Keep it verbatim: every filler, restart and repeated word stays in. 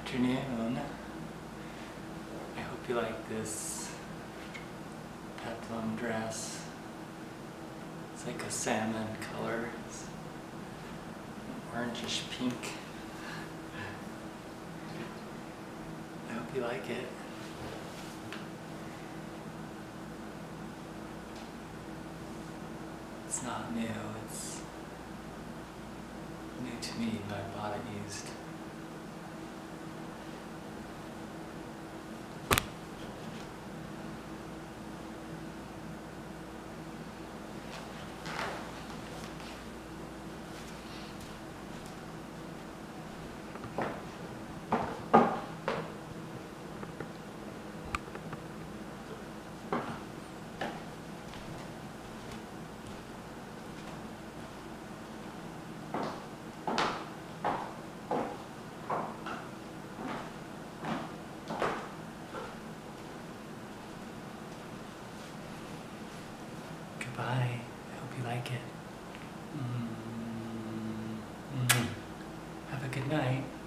afternoon. I hope you like this peplum dress. It's like a salmon color. It's orangish pink. I hope you like it. It's not new, it's new to me, but I bought it used. Goodbye. I hope you like it. Mm-hmm. Have a good night.